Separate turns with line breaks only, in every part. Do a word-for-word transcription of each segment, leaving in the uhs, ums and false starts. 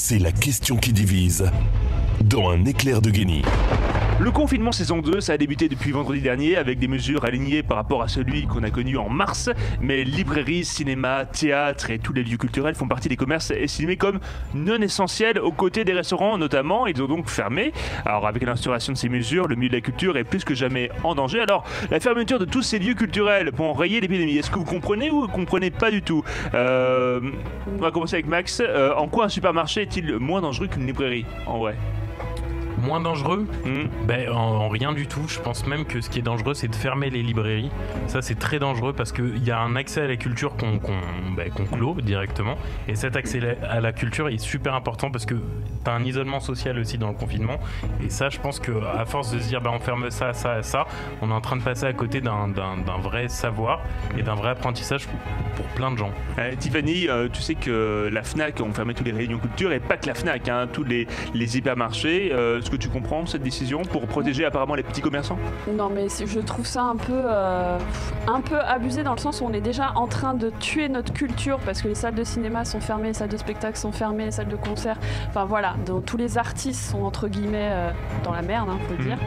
C'est la question qui divise dans un éclair de génie.
Le confinement saison deux, ça a débuté depuis vendredi dernier avec des mesures alignées par rapport à celui qu'on a connu en mars. Mais librairies, cinéma, théâtre et tous les lieux culturels font partie des commerces estimés comme non essentiels aux côtés des restaurants notamment. Ils ont donc fermé. Alors avec l'instauration de ces mesures, le milieu de la culture est plus que jamais en danger. Alors la fermeture de tous ces lieux culturels pour enrayer l'épidémie, est-ce que vous comprenez ou vous ne comprenez pas du tout? euh, On va commencer avec Max. Euh, en quoi un supermarché est-il moins dangereux qu'une librairie en vrai?
Moins dangereux
mmh.
ben, en, en rien du tout. Je pense même que ce qui est dangereux, c'est de fermer les librairies. Ça, c'est très dangereux parce qu'il y a un accès à la culture qu'on, qu'on, ben, qu'on clôt directement. Et cet accès à la culture est super important parce que tu as un isolement social aussi dans le confinement. Et ça, je pense qu'à force de se dire ben, on ferme ça, ça, ça, on est en train de passer à côté d'un, d'un, d'un vrai savoir et d'un vrai apprentissage pour, pour plein de gens.
Euh, Tiffany, euh, tu sais que la Fnac, on fermait tous les rayons culture et pas que la Fnac, hein, tous les, les hypermarchés. Euh, est-ce que tu comprends cette décision pour protéger apparemment les petits commerçants?
Non, mais je trouve ça un peu, euh, un peu abusé dans le sens où on est déjà en train de tuer notre culture parce que les salles de cinéma sont fermées, les salles de spectacle sont fermées, les salles de concert, enfin voilà, donc tous les artistes sont entre guillemets euh, dans la merde, hein, faut le dire.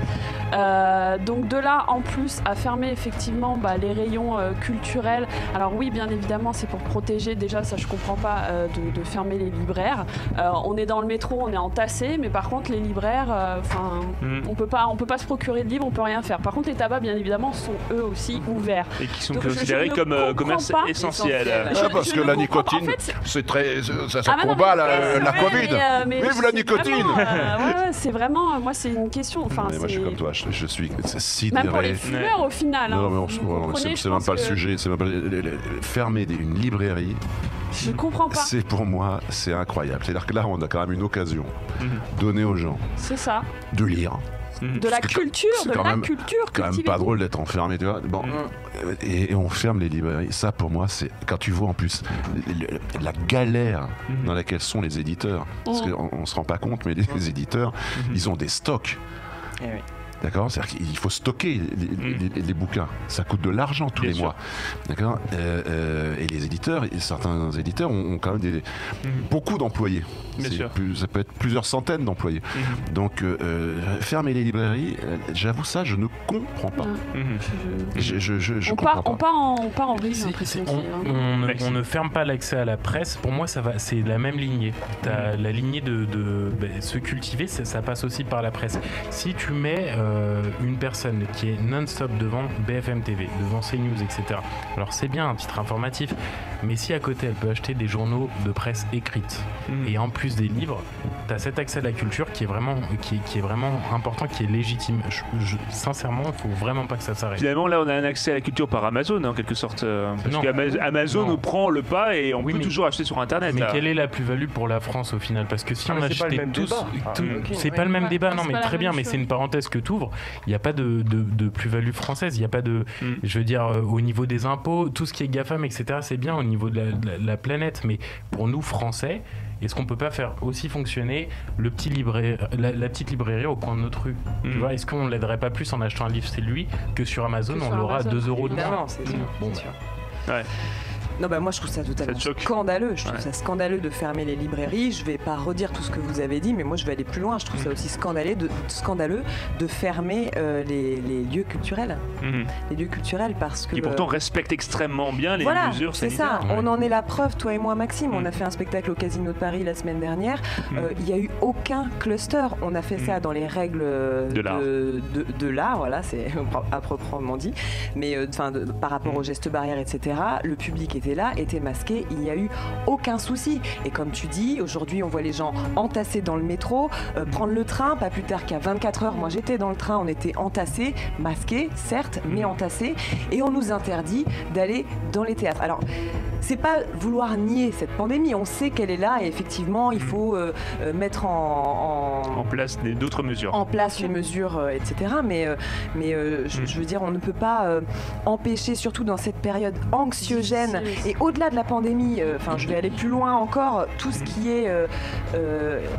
Euh, donc de là en plus à fermer effectivement bah, les rayons euh, culturels. Alors oui, bien évidemment, c'est pour protéger. Déjà, ça je comprends pas euh, de, de fermer les libraires. Euh, on est dans le métro, on est entassé, mais par contre les libraires, enfin, euh, mm. on peut pas, on peut pas se procurer de livres, on peut rien faire. Par contre, les tabacs, bien évidemment, sont eux aussi ouverts
et qui sont
donc,
considérés
je, je
comme euh, commerce
pas.
essentiel.
Je, ouais, parce que la nicotine, en fait, c'est très, ça, ça ah, combat non, mais, la, la Covid. Mais, euh, mais Vive la nicotine.
Vraiment, euh, ouais, ouais, c'est vraiment, moi, c'est une question. Enfin,
moi, je suis comme toi, je, je suis sidéré.
Même pour les fumeurs, au final.
Non,
hein,
mais on, on, c'est, c'est même pas que... le sujet. C'est même pas les, les, fermer une librairie.
Je comprends pas.
C'est pour moi, c'est incroyable. C'est-à-dire que là, on a quand même une occasion mm-hmm. donnée aux gens.
C'est ça.
De lire.
Mmh. De la culture, de la
même,
culture.
C'est quand même pas drôle d'être enfermé, tu vois. Bon, mmh. et, et on ferme les librairies. Ça, pour moi, c'est quand tu vois en plus le, la galère mmh. dans laquelle sont les éditeurs. Mmh. Parce qu'on on se rend pas compte, mais les, les éditeurs, mmh. ils ont des stocks.
Eh oui.
D'accord, c'est-à-dire qu'il faut stocker les, mmh. les, les bouquins. Ça coûte de l'argent tous Bien les sûr. mois. D'accord. Euh, euh, et les éditeurs, certains éditeurs ont, ont quand même des, mmh. beaucoup d'employés.
Bien sûr.
Plus, ça peut être plusieurs centaines d'employés. Mmh. Donc, euh, fermer les librairies, j'avoue ça, je ne comprends pas. Mmh. Je, je, je, je
on,
comprends
part,
pas.
on part en, on part en vrille.
On, on, on, on ne ferme pas l'accès à la presse. Pour moi, ça va, c'est la même lignée. T'as mmh. la lignée de, de bah, se cultiver, ça, ça passe aussi par la presse. Si tu mets euh, une personne qui est non-stop devant B F M T V, devant CNews, et cetera. Alors c'est bien un titre informatif, mais si à côté elle peut acheter des journaux de presse écrite mmh. et en plus des livres, tu as cet accès à la culture qui est vraiment, qui est, qui est vraiment important, qui est légitime. Je, je, sincèrement, il faut vraiment pas que ça s'arrête.
Finalement, là, on a un accès à la culture par Amazon, en quelque sorte, parce qu'Amazon nous prend le pas et on oui, peut mais, toujours acheter sur Internet.
Mais
là.
quelle est la plus-value pour la France au final? Parce que si ah, on achetait tous,
ah,
tout,
okay.
c'est
ouais,
pas le même
ouais,
débat, non, mais très bien,
chose.
mais c'est une parenthèse que tu ouvres. Il n'y a pas de, de, de plus-value française, il n'y a pas de, mm. je veux dire, euh, au niveau des impôts, tout ce qui est GAFAM, et cetera, c'est bien au niveau de la, de la, de la planète, mais pour nous, Français, est-ce qu'on peut pas faire aussi fonctionner le petit libraire, la, la petite librairie au coin de notre rue mm. Tu vois, est-ce qu'on l'aiderait pas plus en achetant un livre, c'est lui, que sur Amazon, que on sur l'aura Amazon. à deux euros de moins?
Non, c'est sûr.
Bon,
c'est sûr.
Ouais.
Non, bah moi je trouve ça totalement ça scandaleux. Je trouve ouais. ça scandaleux de fermer les librairies. Je vais pas redire tout ce que vous avez dit, mais moi je vais aller plus loin. Je trouve mmh. ça aussi scandaleux de, scandaleux de fermer euh, les, les lieux culturels. Mmh. Les lieux culturels parce que.
Qui pourtant euh, respectent extrêmement bien les
voilà,
mesures
c'est
sanitaires.
ça. Ouais. On en est la preuve, toi et moi, Maxime. Mmh. On a fait un spectacle au Casino de Paris la semaine dernière. Il mmh. euh, n'y a eu aucun cluster. On a fait mmh. ça dans les règles de l'art. De, de, de l'art, voilà, c'est à proprement dit. Mais enfin, euh, par rapport mmh. aux gestes barrières, et cetera. Le public était là, était masqué. Il n'y a eu aucun souci. Et comme tu dis, aujourd'hui, on voit les gens entassés dans le métro, euh, prendre le train, pas plus tard qu'à vingt-quatre heures. Moi, j'étais dans le train, on était entassés, masqués, certes, mais entassés. Et on nous interdit d'aller dans les théâtres. Alors, c'est pas vouloir nier cette pandémie. On sait qu'elle est là et effectivement, il faut euh, euh, mettre en,
en... en place des, d'autres mesures.
En place les mesures, euh, et cetera. Mais, euh, mais euh, je, mm. je veux dire, on ne peut pas euh, empêcher, surtout dans cette période anxiogène et au-delà de la pandémie, enfin, euh, je vais aller plus loin encore, tout ce qui est... Euh, euh,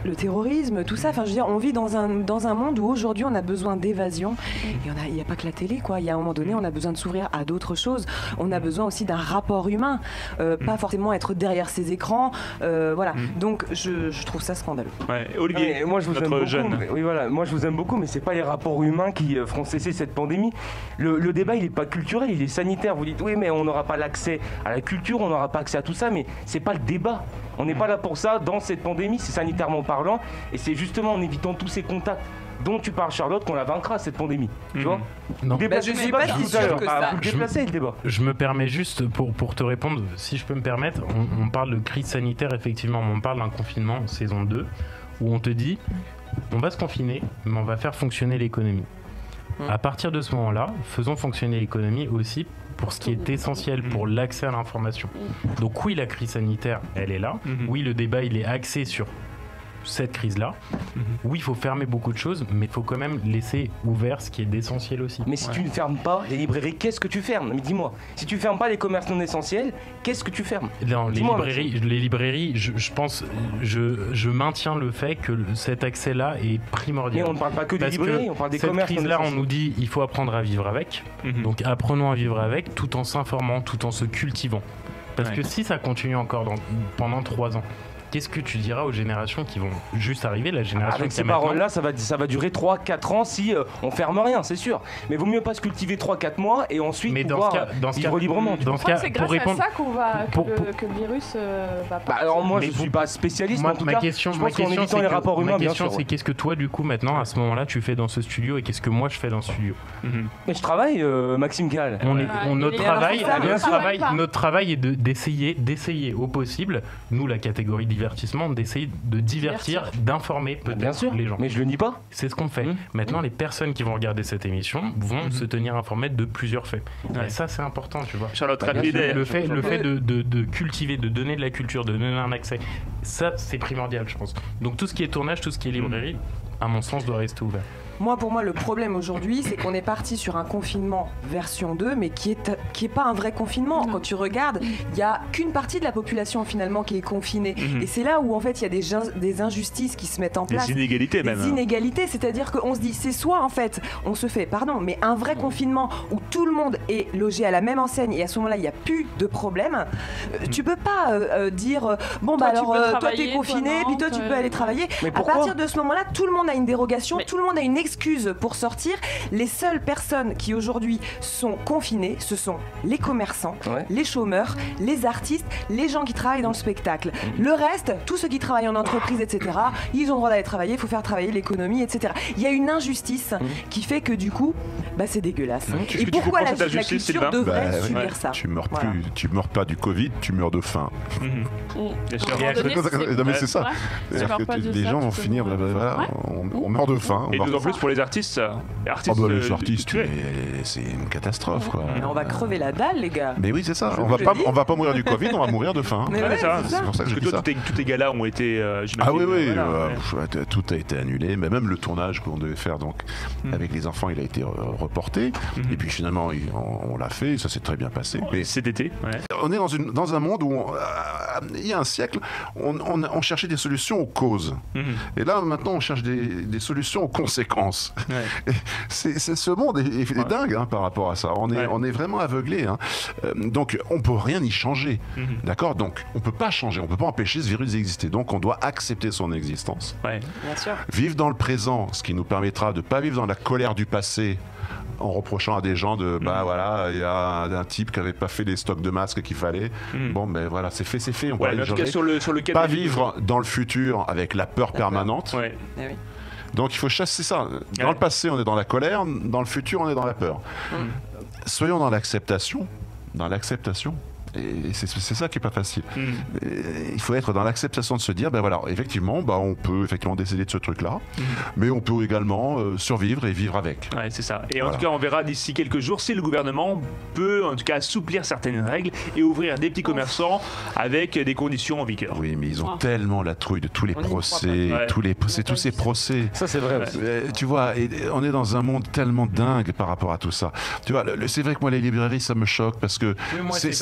le terrorisme, tout ça. Enfin, je veux dire, on vit dans un, dans un monde où aujourd'hui on a besoin d'évasion. Et il n'y a, a pas que la télé, quoi. Il y a un moment donné, on a besoin de s'ouvrir à d'autres choses. On a besoin aussi d'un rapport humain, euh, pas forcément être derrière ces écrans. Euh, voilà. Donc, je, je trouve ça scandaleux.
Ouais. Olivier,
ouais, moi je vous aime beaucoup.
Jeune.
Mais, oui, voilà. Moi je vous aime beaucoup, mais c'est pas les rapports humains qui feront cesser cette pandémie. Le, le débat, il est pas culturel, il est sanitaire. Vous dites oui, mais on n'aura pas l'accès à la culture, on n'aura pas accès à tout ça, mais c'est pas le débat. On n'est pas là pour ça dans cette pandémie, c'est sanitairement parlant, et c'est justement en évitant tous ces contacts dont tu parles, Charlotte, qu'on la vaincra cette pandémie. Tu mmh. vois
non.
Bah, je suis pas si sûr que ça.
Ah, vous déplacez le débat.
Je me permets juste pour, pour te répondre, si je peux me permettre, on, on parle de crise sanitaire, effectivement, mais on parle d'un confinement saison deux, où on te dit on va se confiner, mais on va faire fonctionner l'économie. Mmh. À partir de ce moment-là, faisons fonctionner l'économie aussi pour ce qui est essentiel pour l'accès à l'information. Donc oui, la crise sanitaire, elle est là. Mmh. Oui, le débat, il est axé sur cette crise-là. Mmh. Oui, il faut fermer beaucoup de choses, mais il faut quand même laisser ouvert ce qui est d'essentiel aussi.
Mais si
ouais.
tu ne fermes pas les librairies, qu'est-ce que tu fermes? Mais dis-moi, si tu fermes pas les commerces non essentiels, qu'est-ce que tu fermes?
Non, les librairies, les librairies, je, je pense, je, je maintiens le fait que cet accès-là est primordial.
Mais on ne parle pas que des
Parce
librairies, on parle des
cette
commerces.
Cette crise-là, on nous dit il faut apprendre à vivre avec. Mmh. Donc apprenons à vivre avec, tout en s'informant, tout en se cultivant. Parce ouais. que si ça continue encore dans, pendant trois ans, qu'est-ce que tu diras aux générations qui vont juste arriver, la génération
Avec
qui
ces paroles-là, ça va, ça va durer trois quatre ans si euh, on ferme rien, c'est sûr. Mais vaut mieux pas se cultiver trois quatre mois et ensuite
mais
pouvoir
dans ce cas, dans ce
vivre
cas,
librement.
Dans ce cas,
c'est
pour
grâce
répondre,
à ça qu'on va, que,
pour,
le,
pour,
que le virus euh, va pas.
Bah alors moi,
mais
je suis pas spécialiste,
moi,
mais en tout
ma
cas,
question,
je
ma
pense qu'en
question,
évitant
c'est
les
que,
rapports humains,
ma
bien
question,
sûr.
c'est
Ouais.
qu'est-ce que toi, du coup, maintenant, à ce moment-là, tu fais dans ce studio et qu'est-ce que moi, je fais dans ce studio.
Mm-hmm. Mais je travaille, euh, Maxime Gall.
On est, on, notre, travail,
ça,
notre, travail,
travaille
notre travail est de, d'essayer, d'essayer au possible, nous, la catégorie divertissement, d'essayer de divertir, d'informer peut-être
bien sûr,
les gens.
Mais je le nie pas.
C'est ce qu'on fait. Mmh. Maintenant, mmh. les personnes qui vont regarder cette émission vont mmh. se tenir informées de plusieurs faits. Ouais. Et ça, c'est important, tu vois.
Charlotte,
bah,
rapide.
Le fait, le fait de, de, de cultiver, de donner de la culture, de donner un accès, ça, c'est primordial, je pense. Donc tout ce qui est tournage, tout ce qui est librairie, mmh. à mon sens, doit rester ouvert.
Moi, pour moi, le problème aujourd'hui, c'est qu'on est parti sur un confinement version deux, mais qui est, qui est pas un vrai confinement. Quand tu regardes, il n'y a qu'une partie de la population, finalement, qui est confinée. Mmh. Et c'est là où, en fait, il y a des, des injustices qui se mettent en place.
Des inégalités,
des
même.
Des inégalités, c'est-à-dire qu'on se dit, c'est soit, en fait, on se fait, pardon, mais un vrai mmh. confinement où tout le monde est logé à la même enseigne et à ce moment-là, il n'y a plus de problème. Mmh. Tu peux pas euh, dire, bon, bah alors, euh, toi, t'es confiné, toi, puis toi, tu peux aller travailler.
Mais
à partir de ce moment-là, tout le monde a une dérogation, mais... tout le monde a une excuse pour sortir. Les seules personnes qui aujourd'hui sont confinées, ce sont les commerçants, ouais. les chômeurs, les artistes, les gens qui travaillent dans le spectacle. Mmh. Le reste, tous ceux qui travaillent en entreprise, et cetera, ils ont le droit d'aller travailler, il faut faire travailler l'économie, et cetera. Il y a une injustice mmh. qui fait que du coup, bah, c'est dégueulasse. Mmh. Et pourquoi la, la culture Sylvain devrait bah, subir ouais. ça
Tu meurs
voilà.
plus, tu meurs pas du Covid, tu meurs de faim.
Mmh. Mmh.
Non mais c'est ça. Les gens vont finir, on meurt de faim.
Et d'autant plus pour les artistes.
Artistes, oh bah, les artistes, c'est une catastrophe quoi.
Mais on va crever la dalle les gars.
Mais oui c'est ça, on va, pas, on va pas mourir du Covid, on va mourir de faim.
Mais
ouais,
ouais,
ça,
c'est
pour ça que je dis ça. Tous tes galas ont été euh,
ah oui oui,
voilà,
euh,
ouais.
pff, tout a été annulé, mais même le tournage qu'on devait faire donc mm. avec les enfants il a été reporté mm. et puis finalement il, on, on l'a fait, et ça s'est très bien passé.
Mais cet été, ouais.
On est dans, une, dans un monde où on, euh, il y a un siècle on, on, on cherchait des solutions aux causes mm. et là maintenant on cherche des, des solutions aux conséquences. Ouais. C'est, c'est ce monde est, est, est ouais. dingue hein, par rapport à ça. On est, ouais. on est vraiment aveuglé. Hein. Euh, donc on peut rien y changer. Mm-hmm. D'accord. Donc on peut pas changer. On peut pas empêcher ce virus d'exister. Donc on doit accepter son existence.
Ouais.
Bien sûr.
Vivre dans le présent, ce qui nous permettra de pas vivre dans la colère du passé. En reprochant à des gens de bah mmh. voilà il y a un, un type qui avait pas fait les stocks de masques qu'il fallait mmh. bon ben voilà c'est fait c'est fait on
ouais,
va
en tout cas, sur le, sur le
pas vivre dans le futur avec la peur
la
permanente
peur. Ouais. Ah oui.
Donc il faut chasser ça. Dans ouais. le passé on est dans la colère, dans le futur on est dans la peur. Mmh. Soyons dans l'acceptation, dans l'acceptation. Et c'est, c'est ça qui est pas facile. Mmh. Il faut être dans l'acceptation de se dire, ben voilà, effectivement, ben on peut effectivement décéder de ce truc-là, mmh. mais on peut également euh, survivre et vivre avec.
Ouais, c'est ça. Et
voilà.
en tout cas, on verra d'ici quelques jours si le gouvernement peut, en tout cas, assouplir certaines règles et ouvrir des petits commerçants avec des conditions en vigueur.
Oui, mais ils ont oh. tellement la trouille de tous les on procès, ouais. tous les, c'est tous ces procès.
Ça, c'est vrai.
Ouais. Tu vois, et on est dans un monde tellement dingue par rapport à tout ça. Tu vois, le, c'est vrai que moi, les librairies, ça me choque parce que
oui, moi,
c'est,
c'est, c'est, c'est,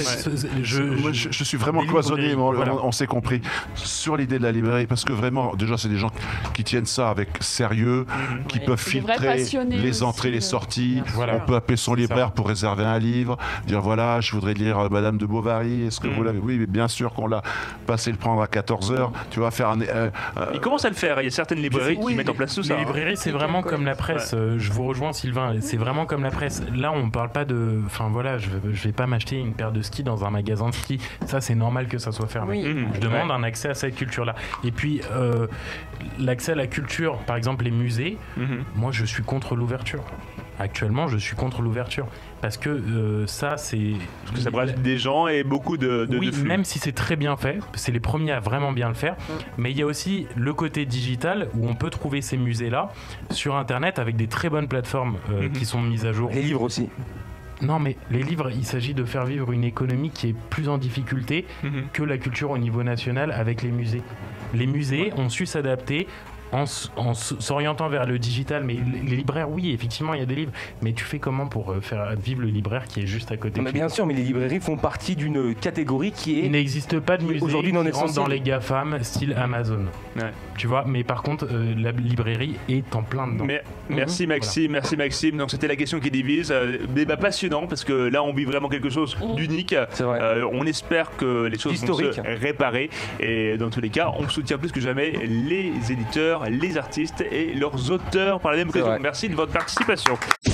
je, moi, je, je suis vraiment cloisonné, on, voilà. on, on s'est compris sur l'idée de la librairie, parce que vraiment, déjà, c'est des gens qui tiennent ça avec sérieux, mmh. qui oui. peuvent filtrer les entrées, aussi, les sorties. Voilà. On peut appeler son libraire pour réserver un livre, dire voilà, je voudrais lire Madame de Bovary, est-ce que mmh. vous l'avez? Oui, mais bien sûr qu'on l'a passé le prendre à quatorze heures. Tu vas faire un. Euh,
euh, Ils commencent à le faire, il y a certaines librairies oui, qui mettent en place tout ça.
Les librairies, c'est vraiment comme la presse. Ouais. Je vous rejoins, Sylvain, c'est vraiment comme la presse. Là, on ne parle pas de. Enfin voilà, je ne vais pas m'acheter une paire de skis dans un magasin de ski. Ça, c'est normal que ça soit fermé. Oui. Je demande ouais. un accès à cette culture-là. Et puis, euh, l'accès à la culture, par exemple, les musées, mm-hmm. moi, je suis contre l'ouverture. Actuellement, je suis contre l'ouverture. Parce que euh, ça, c'est...
Parce que ça brasse des gens et beaucoup de, de,
oui,
de flux.
Même si c'est très bien fait, c'est les premiers à vraiment bien le faire. Mm. Mais il y a aussi le côté digital où on peut trouver ces musées-là sur Internet avec des très bonnes plateformes euh, mm-hmm. qui sont mises à jour.
Les livres aussi.
Non, mais les livres, il s'agit de faire vivre une économie qui est plus en difficulté mm-hmm. que la culture au niveau national avec les musées. Les musées ont su s'adapter en, en s'orientant vers le digital, mais les libraires, oui, effectivement, il y a des livres, mais tu fais comment pour faire vivre le libraire qui est juste à côté?
Mais bien sûr, mais les librairies font partie d'une catégorie qui est...
Il n'existe pas de musée aujourd'hui qui rentre dans les GAFAM style Amazon. Ouais. Tu vois, mais par contre, euh, la librairie est en plein dedans. Mais,
mmh. Merci Maxime, voilà. merci Maxime. Donc c'était la question qui divise. Euh, débat passionnant parce que là, on vit vraiment quelque chose mmh. d'unique. Euh, on espère que les choses Historique. vont se réparer. Et dans tous les cas, on soutient plus que jamais les éditeurs, les artistes et leurs auteurs par la même occasion. Merci de votre participation.